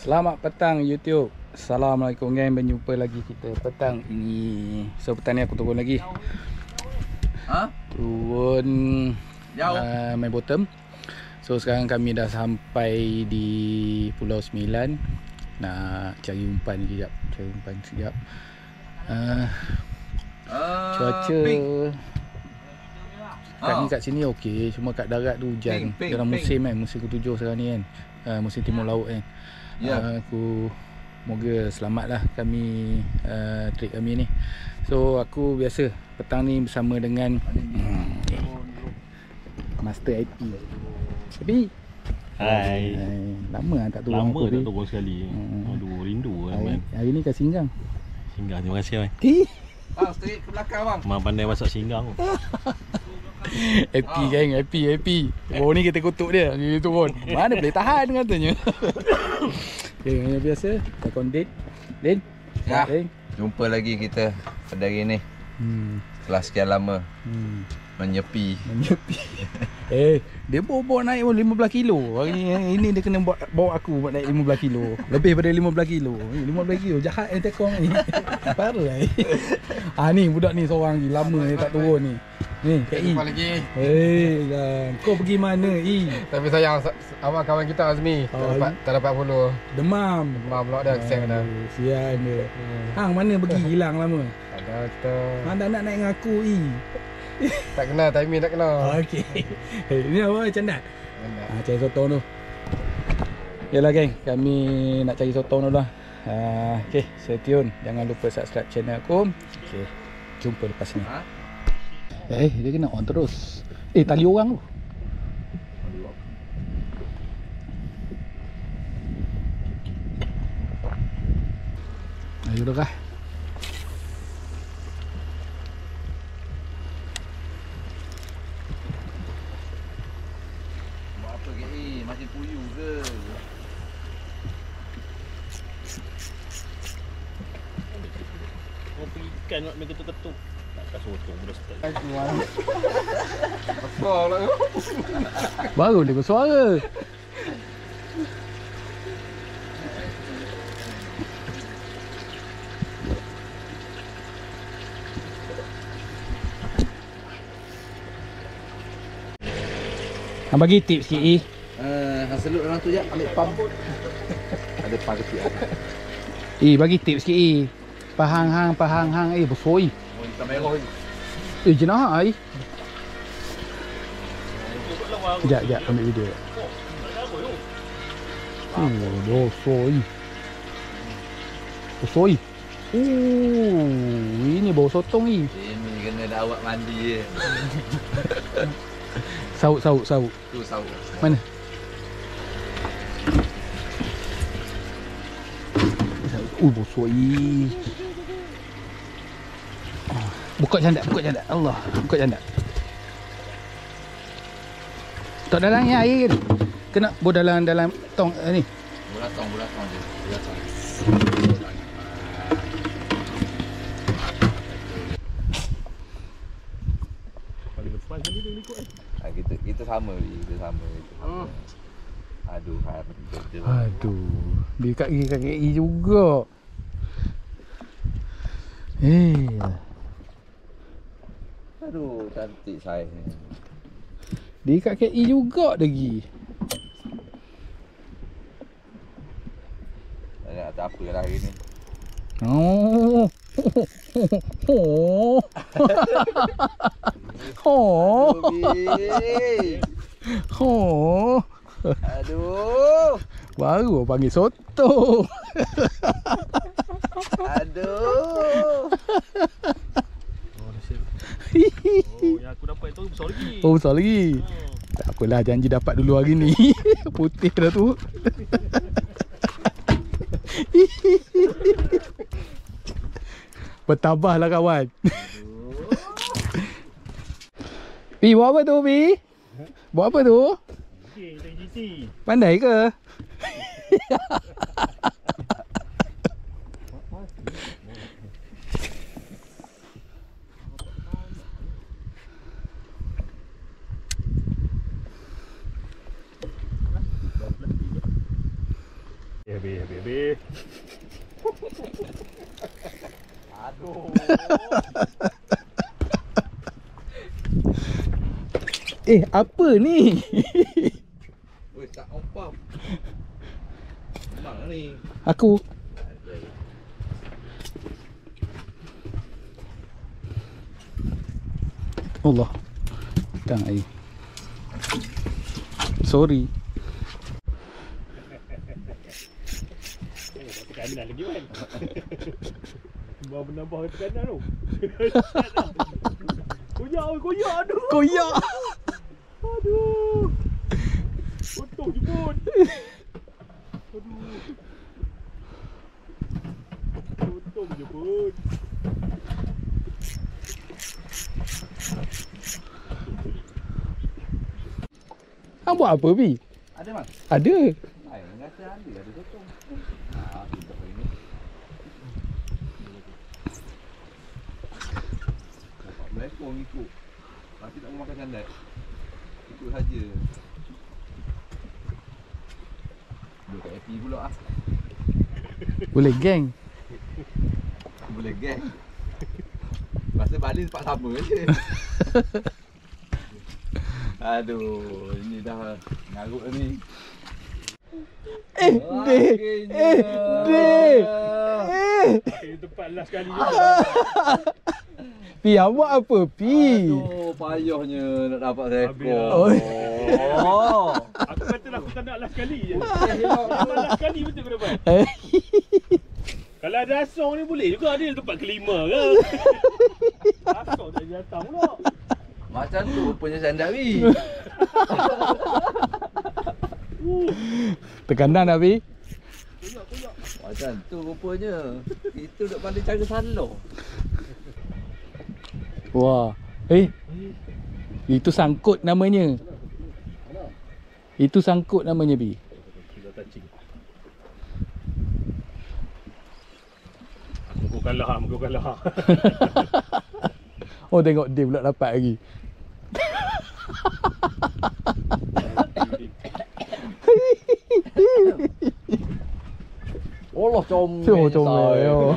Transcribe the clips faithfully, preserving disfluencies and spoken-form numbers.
Selamat petang YouTube. Assalamualaikum gang, berjumpa lagi kita petang ini. So petang ni aku turun lagi. Ha? Turun Jauh. uh, main bottom. So sekarang kami dah sampai di Pulau Sembilan. Nak cari umpan sekejap. Cari umpan sekejap. Uh, Uh, cuaca pink. kat ni Oh. kat sini okey, cuma kat darat tu hujan. Pink, pink, Dalam pink. musim kan, musim ketujuh sekarang ni kan. Uh, musim timur laut kan. Ya. Uh, aku moga selamatlah kami uh, trip kami ni. So aku biasa petang ni bersama dengan hmm, Master I P. Tapi Hai. Hai. Lama lah tak turun Lama aku tak ni. turun sekali. Hmm. Aduh, rindu lah Hari, man. hari ni kat Singgang. Singgah, terima kasih man. Bang, straight ke belakang bang. Memang pandai masak singgang. Happy oh. Gang, happy, happy. Baru ni kita kutuk dia, dia turun. Mana boleh tahan katanya. Okay, yang biasa, takon Din. Din? Ya. Din? Jumpa lagi kita pada hari ni. Hmm. Setelah sekian lama Hmm. menyepi. Menyepi. Eh, dia bawa-bawa naik pun lima belas kilo. Hari ni, ini dia kena bawa, bawa aku buat naik lima belas kilo. Lebih pada lima belas kilo. Eh, lima belas kilo jahat yang tekong ni. Parah lah. Ah ni budak ni seorang ni lama dia tak turun ni. Ni, Kak I. Jumpa lagi. Eh, lah. Kau pergi mana I? Tapi sayang awak kawan kita Azmi tak Oh, dapat tak dapat follow. Demam. Demam pula dah kesian dah. Aduh, sian dia. Hmm. Hang mana pergi hilang lama? Tak ada kita. Hang tak nak naik dengan aku I. Tak kenal timing tak kenal. Okey. Eh, ni apa candat? Mana? Ha, cari sotong tu. Yalah geng, kami nak cari sotong dulu lah. Ha, okay, stay tune. Jangan lupa subscribe channel aku. Okay, jumpa lepas ni. Ha? Eh, dia kena on terus. Eh, tali orang tu. Ayo dah kah? Buat apa ke ni? Masih puyuh ke? Kau pergi ikan nak main ketuk-ketuk. Takkan sotong dah start. Besar pula tu. Baru dia bersuara. Hang bagi tips sikit I. Uh, hang selut orang tu je, ambil pam. Ada pam kecil ada. I bagi tips sikit I. Pahang hang, pahang hang eh besar I. Oh, hitam merah ni. Eh jenah I. Sekejap, sekejap ambil video. Oh, besar I. Besar I. Oh, ini bau sotong I. Ini kena dah awak mandi je. Saut, saut, saut. Tu saut. Mana? Oh, bosok I. Buka candak, buka candak. Allah, buka candak. Tak dalam ni air. Kena bo dalam dalam tong eh, ni. Bola tong, bola tong je. Bola tong. Paling lepas kali dia ikut eh. Ha, kita kita sama ni, kita sama. Kita sama. Hmm. Aduh, har. Betul. Aduh, dia kat kaki kaki I juga. Eh, Aduh, cantik saya ni. dia kat kaki I juga lagi. Tak tak apa lah hari ni. Oh. Oh. Oh. Aduh, Oh. Aduh. Baru panggil soto. Aduh. Oh, dah siap. Oh, yang aku dapat tu besar lagi. Oh, besar lagi. Tak apalah, janji dapat dulu hari ni. Putih dah tu. Bertabahlah kawan. Pi, buat apa tu Pi? Buat apa tu? Okey, kita G C. Pandai ke? Habis, habis, habis. Aduh. Eh, apa ni? Weh, tak ompam. Mana ni? Aku. Allah. Tang air. Sorry. Tekanan lagi kan. Bawa menambah tekanan tu. Koyak, koyak, aduh. Koyak. Aduh. Untung je pun. Aduh. Untung je pun. Hang buat apa, Bi? Ada mas? Ada. Ai, ngata ada ada sotong. Ah, tidak ini. Bapak melekong ikut. Masih tak mau makan sandat. Ikut saja. Dua kat happy pula ah. Boleh geng. Boleh geng. Masa balik tempat sama je. Aduh, ini dah ngarut ni. Eh, deh. Eh, deh. Eh. Eh, tempat last kali. Pi, hang buat apa, Pi? Aduh, payahnya nak dapat seekor. Oh. Oh. Aku katalah aku tak nak last kali je. Memang last kali betul kau dapat. Eh. Kalau ada asong ni boleh juga ada tempat kelima ke. Asong tak jatah pula. Macam tu rupanya sandat ni. Tekanan dah, Pi. Koyak, koyak. Macam tu rupanya. Itu nak pandai cara salur. Wah. Eh. Itu sangkut namanya. Itu sangkut namanya, Pi. Sudah touching. Muka kalah, muka kalah. Oh, tengok dia pula dapat lagi. Allah comel. Oh, comel. Oh.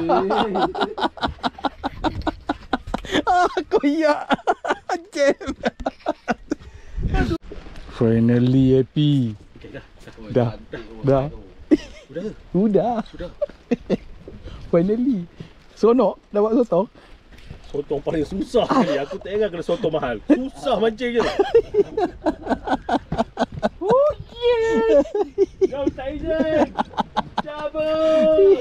Ah, koyak. Jam. Finally happy. Okay, dah. Dah. Dah. Sudah. Sudah. Sudah. Finally. Seronok dapat sotong. Sotong paling susah sekali. Aku tak ingat kena sotong mahal. Susah mancing je. Oh, yeah. Kau tak izin. Cabut.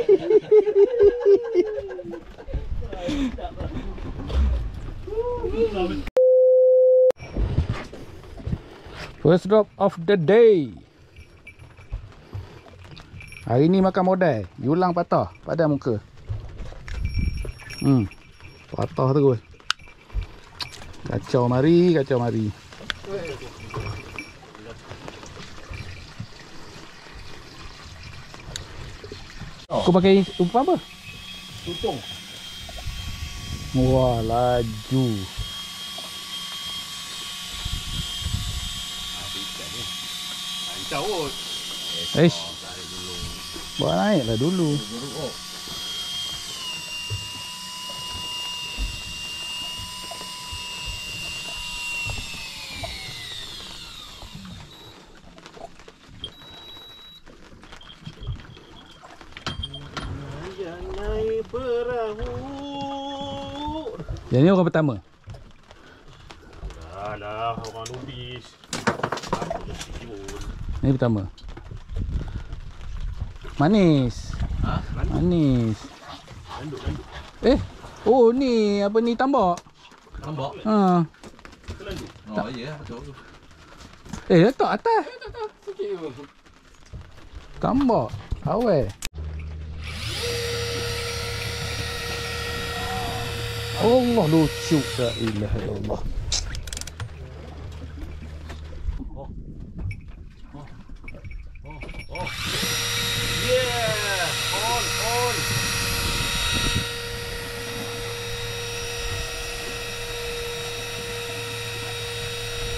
First drop of the day. Hari ni makan modal. Yulang patah pada muka. Hmm. Patah terus. Kacau mari, kacau mari. Kau pakai umpan apa? Tutung. Wah, laju. Hancur kot. Eish. Bawa naik lah dulu. Yang naik perahu. Yang ni orang pertama. Dah lah, orang nubis. Aku dah tidur. Ni pertama. Manis. Ha? Manis. Landuk, landuk. Eh, oh ni apa ni tambak? Nampak? Ha. Landuk. Oh ya, betul. Eh, letak atas. Tambak. Awal. Allah lucu. La ilaha illallah. Yeah! On, on!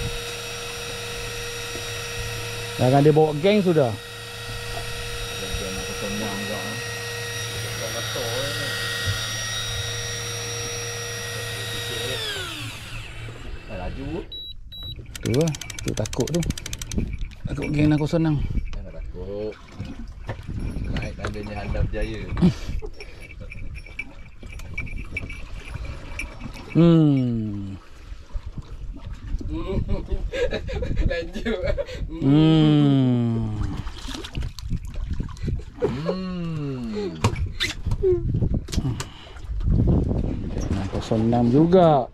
Jangan dia bawa geng sudah. Geng Laju. Tu lah. Tu takut tu. Takut geng aku senang. Jangan takut. Naik tandanya Handa berjaya. Hmm. Lanjut. Hmm. Hmm. kosong enam juga.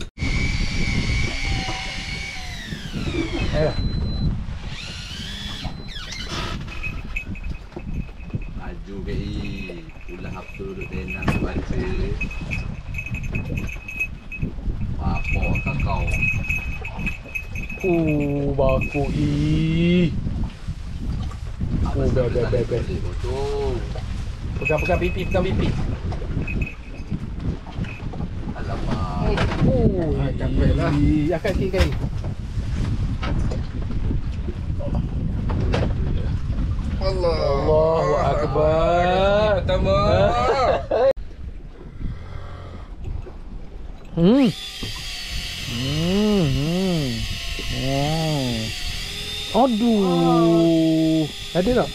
Eh. Laju ke i. Ulah apa duduk tenang baca. Apa kakau. Uh, baku i. Oh, be be be be. Betul. Pegang-pegang pipi, pegang pipi. Alamak. Oh, Akan baik lah. Akan sikit kali. Allah. Allahu Akbar. Pertama. Hmm. Hmm. Hmm. Wow. Aduh. Ada tak?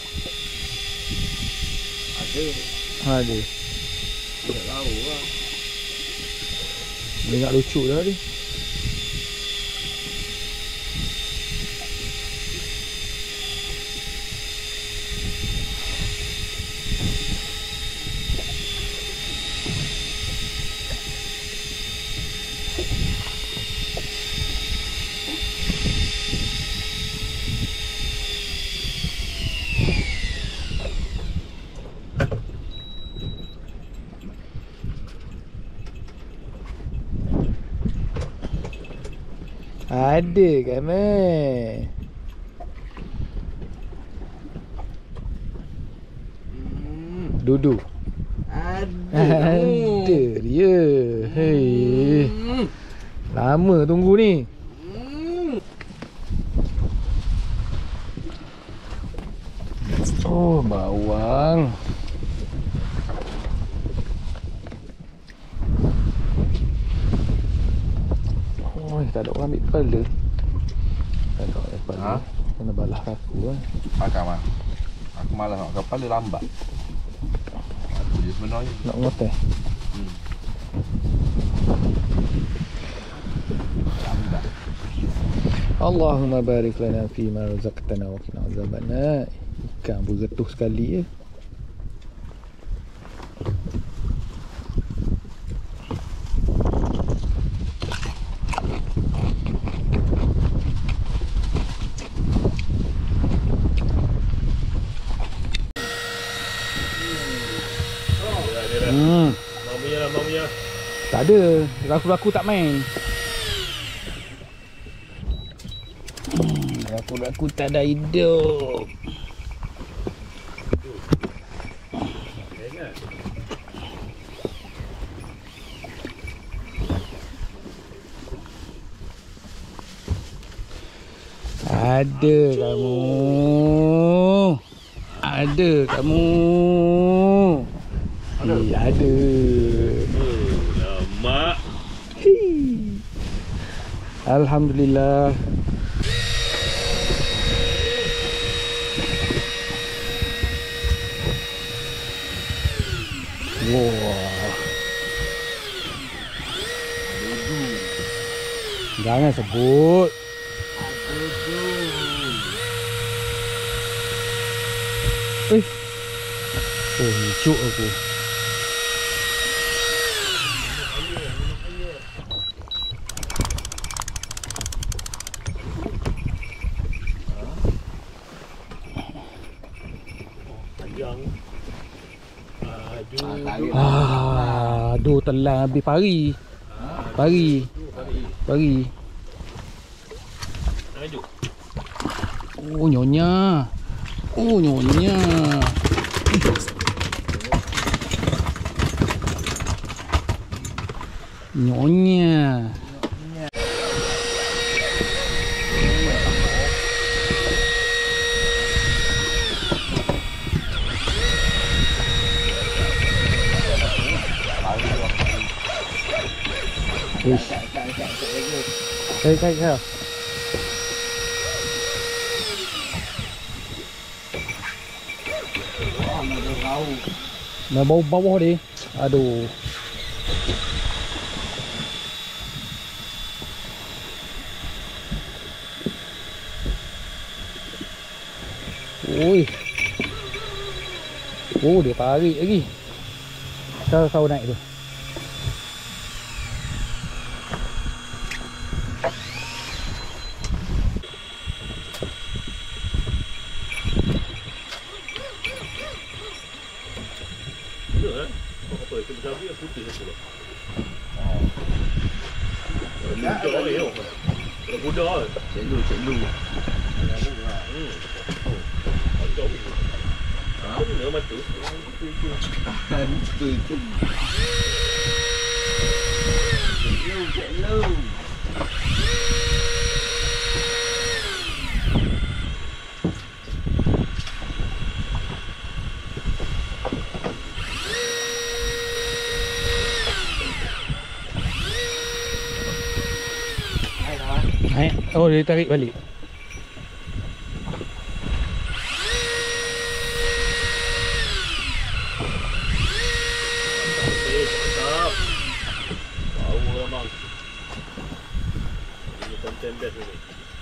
Ada. Ada. Tak tahu lah. Dia nak lucu dah ni. Ada kan meh. Hmm. Duduk. Ada. Ada dia. Hei. Hmm. Lama tunggu ni. Hmm. Oh, bawang. Oh, tak ada orang ambil kepala. Tak ada orang ambil kepala. Ha? Kena balah aku lah. Makan mah. Aku malas nak kepala lambat. Aku je sebenarnya. Nak ngoteh. Hmm. Lambat. Allahumma barik lana fi ma razaqtana wa qina azabannar. Ikan bergetuh sekali ya. Hmm, Mamanya lah, mamanya. tak ada. Raku-raku tak main. Hmm, raku-raku tak ada hidup. Enak. Ada kamu. Ada kamu. Ada. Eh, ada. Oh, lama. Hii. Alhamdulillah. Wah. Jangan sebut. Eh. Oh, lucu aku. Panjang. Aduh. Ah, aduh telan habis pari. Pari. Pari. Aduh. Oh, nyonya. Oh, nyonya. Nyonya. Uish. Tarik, tarik, tarik. Dah bau bawah dia. Aduh. Ui. Oh, dia tarik lagi. Kau-kau naik tu. Apa itu bercabi yang putih tu pula. Budak ni oh. Kalau budak Ciklu, ciklu. Hmm. Budak ni. Ha? Benar mata. Itu, itu. Ciklu, ciklu. Naik. Oh, dia tarik balik. Eh, mantap. Bau lah bang. Ini konten best ni.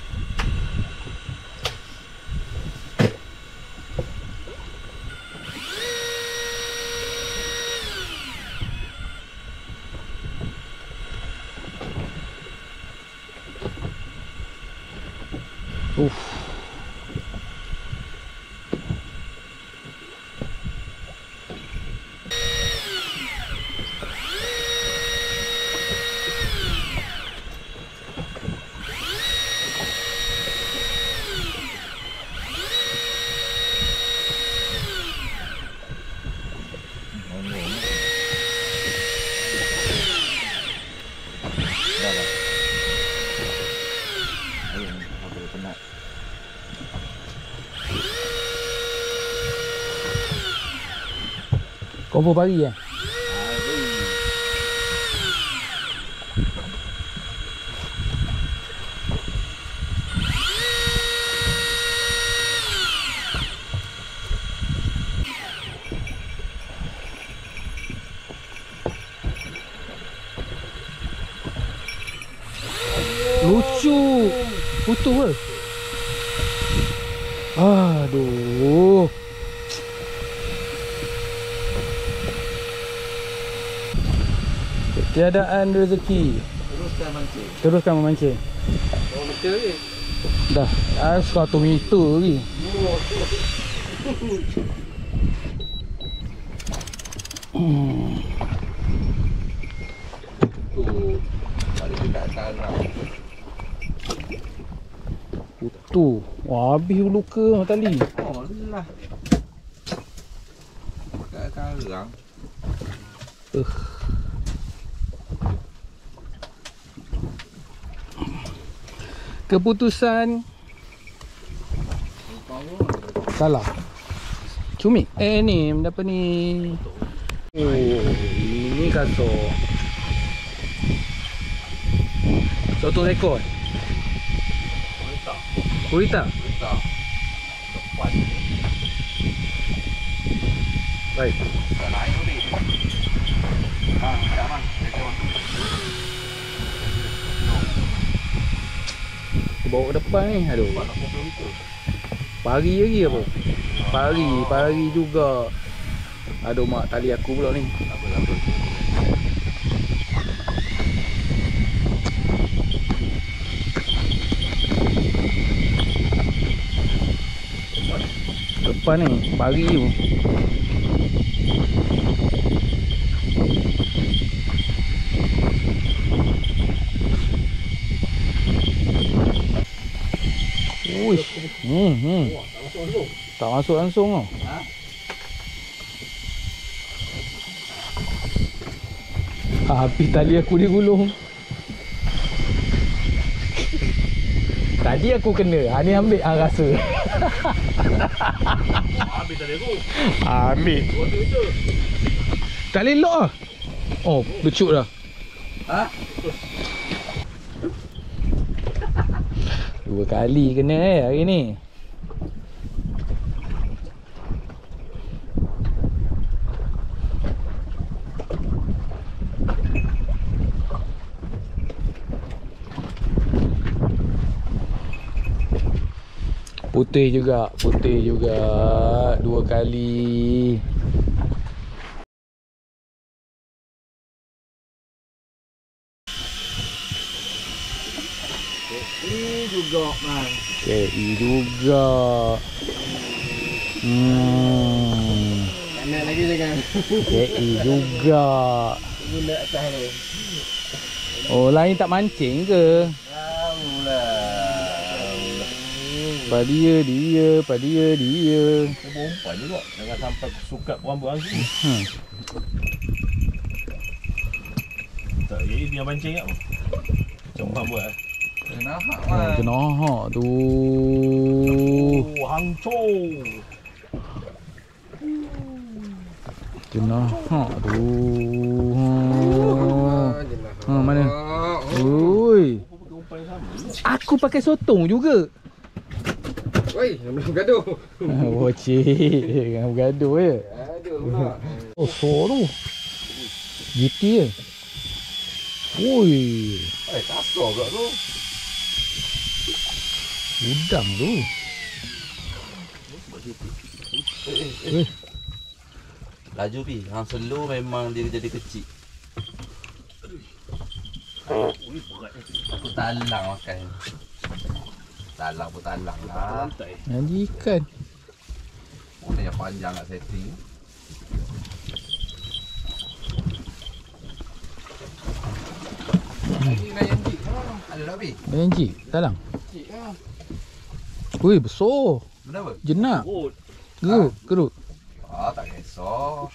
Uff. Dah dah. Ayuh, apa dia penat. Kau pun pagi ya? Lucu. Putus ke? Aduh. Ketiadaan rezeki. Teruskan mancing. Teruskan memancing. Berapa meter ni? Dah, ah, seratus meter lagi. Hmm. Tu. Balik dekat atas lah. Putu. Wah, habis luka tali. Oh lah. Dekat karang. Uh. Keputusan salah. Cumi. Eh ni, apa ni? Oh, ini kasut. Satu rekod. Kurita. Besar. Depan ni. Baik. Tak lain tu ni. Ha, tak bang. Rekod. Bawa ke depan ni. Aduh. Pari lagi apa? Pari, pari juga. Aduh mak, tali aku pula ni. Apa-apa. Depan ni, pari tu. Uish. Hmm, hmm. Tak masuk langsung tau. Ha? Habis tali aku digulung. Tadi aku kena, ha ni ambil ah rasa. Habis tadi aku. Ambil. Dua meter. Tali lock ah. Oh, lucu dah. Ha? Dua kali kena eh hari ni. Putih juga, putih juga dua kali. Ini juga man. K I juga. Hmm. Nak lagi jangan. K I juga. Guna atas tu. Oh, lain tak mancing ke? Alhamdulillah. Pada dia, dia, pada dia, dia. Kau berumpan juga. Jangan sampai sukat berambut angin. Hmm. Tak, jadi dia mancing tak? Macam orang buat lah. Kena hak Oh, man. kena hak tu. Oh, hancur. Kena hak tu. Ha, mana? Oi. Umpan sama. Aku pakai sotong juga. Oi, belum gaduh. Oh, cik. Jangan bergaduh ya. Aduh pula. Oh, so tu. G T je. Oi. Eh, kasar pula tu. Udang tu. Eh. Laju pi, hang slow memang dia jadi kecil. Aku talang makan. Talang pun talang lah. Lantai. Jadi ikan. Mana yang panjang kat setting. Ini layan jik. Ada tak pi? Layan jik. Talang. Jik lah. Weh, besar. Benda apa? Jenak. Oh, Gerut, gerut. Ah, tak kisah.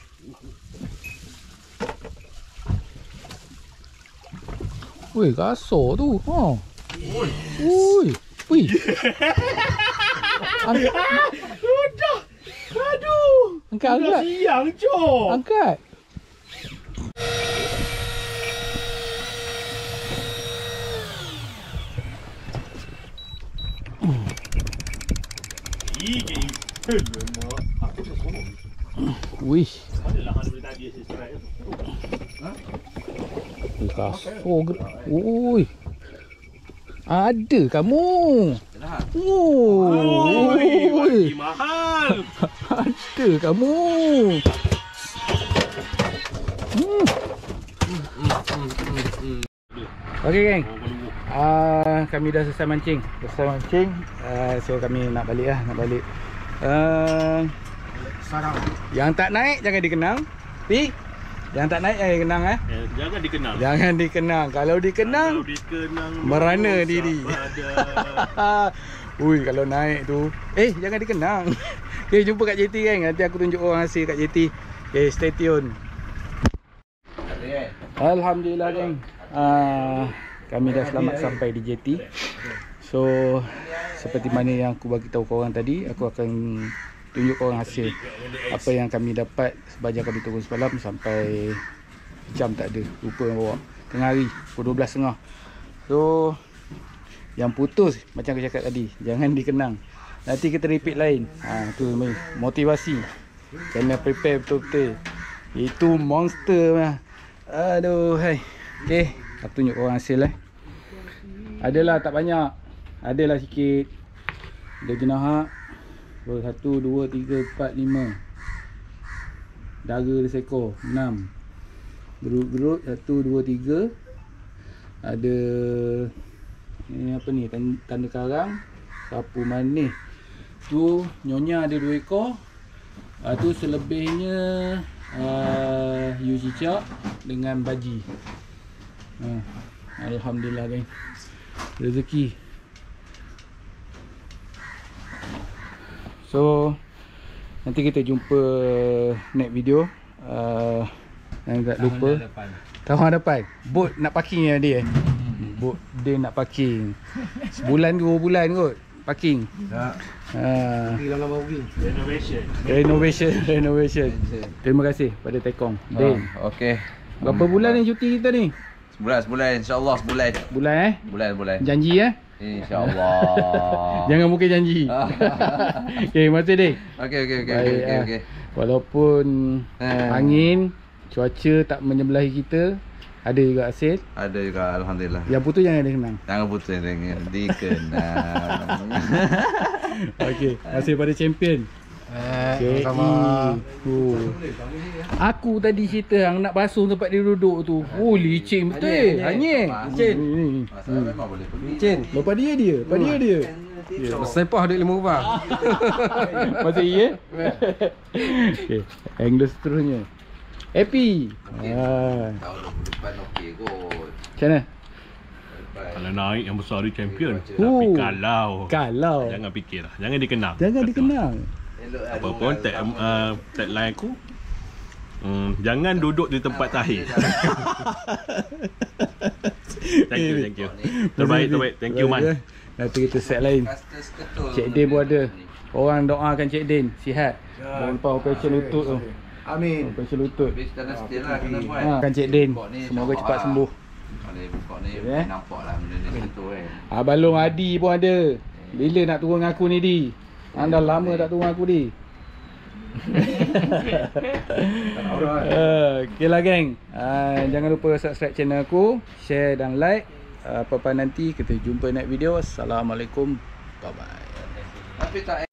Weh, kasar tu. Ha. Oi. Ui. Wih. Ang sudah. Aduh. angkat, Dah angkat. siang, Cok. Angkat. Ih, game. Memang. Aku tak sorong. Wih. Mana lah hang boleh tadi saya strike tu. Wih, kasar. Ui. Ada kamu. Dah. Oh. Oi, Ui. mahal. Ada kamu. Hmm. Okey geng. Ah, kami dah selesai mancing. Selesai mancing. Uh, so kami nak balik lah, nak balik. Uh, Sarang. yang tak naik jangan dikenang. Pi. Yang tak naik jangan dikenang eh. Eh, jangan dikenang. Jangan dikenang. Kalau dikenang Kalau dikenang merana dosa diri. pada. Ui, kalau naik tu. Eh, jangan dikenang. Okay, jumpa kat J T kan. Nanti aku tunjuk orang hasil kat J T. Okay, stay tune. Alhamdulillah geng. Uh, kami dah selamat sampai di J T. So, seperti mana yang aku bagi tahu korang tadi, aku akan tunjuk korang hasil apa yang kami dapat sebanyak kami turun semalam sampai jam tak ada. Lupa yang bawa. Tengah hari, pukul dua belas tiga puluh. So, yang putus macam aku cakap tadi, jangan dikenang. Nanti kita repeat lain. Ha, tu motivasi. Kena prepare betul-betul. Itu monster lah. Aduh, hai. Okey, aku tunjuk korang hasil eh. Adalah tak banyak. Adalah sikit. Ada jenahak. satu, dua, tiga, empat, lima. Dara dia seekor, enam. Gerut-gerut, satu, dua, tiga. Ada ini apa ni, tanda, tanda karang, sapu manis. Tu nyonya ada dua ekor. Uh, tu selebihnya uh, hiu cicak dengan baji. Uh, Alhamdulillah geng. Rezeki. So nanti kita jumpa next video. Uh, Jangan tak lupa tahun hadapan. Bot nak parking ya dia. Bot dia nak parking. Sebulan dua bulan kot parking. Tak. Ha, Hilang gambar pergi. Renovation. renovation, renovation. Terima kasih pada Tekong. Dan Oh, okey. berapa bulan ni cuti kita ni? Sebulan, sebulan. InsyaAllah sebulan. Bulan eh? Bulan, bulan. Janji eh? InsyaAllah. Jangan mungkin janji. Okey, masih dek. Okey okey okey Baik, okey ah. okey. Walaupun Eh. angin, cuaca tak menyebelahi kita, ada juga hasil. Ada juga alhamdulillah. Yang putus jangan ada kenang. Jangan putus dengan dikenang. Okey, masih pada champion. Eh, K sama. E. Oh. Aku tadi cerita hang nak basuh tempat dia duduk tu. Oh, licin betul. Hanyir. Licin. Ni. Masalah memang boleh pergi. Licin. Lepas dia dia, lepas dia dia. Bersepah duit lima rubah. Masih iya? Okey, angle seterusnya. Happy. Ah. Tahun dua puluh depan okey kot. Macam mana? Kalau naik yang besar dia champion. Oh. Tapi kalau Kalau jangan fikirlah. Jangan dikenang. jangan Kata dikenang. Elok Apa pun tag uh, tagline aku. Hmm, jangan duduk di tempat tahir. Thank you, thank you. Terbaik, terbaik. Thank you, Man. Nanti kita set lain. Cik Din pun ada. Orang doakan Cik Din sihat. Dan lepas operation lutut tu. Amin. Operation lutut. Habis kena still lah kena buat. Ha, kan Cik Din. Buka ni, Semoga nampak cepat lah. sembuh. Boleh buka ni Eh? nampak lah benda ni betul kan. Ah, Balong Adi pun ada. Bila nak turun dengan aku ni, Di? Anda lama tak turun dengan aku, Di. uh, okay lah geng, uh, jangan lupa subscribe channel aku, share dan like. uh, Apa-apa nanti kita jumpa next video. Assalamualaikum, bye bye. Tapi tak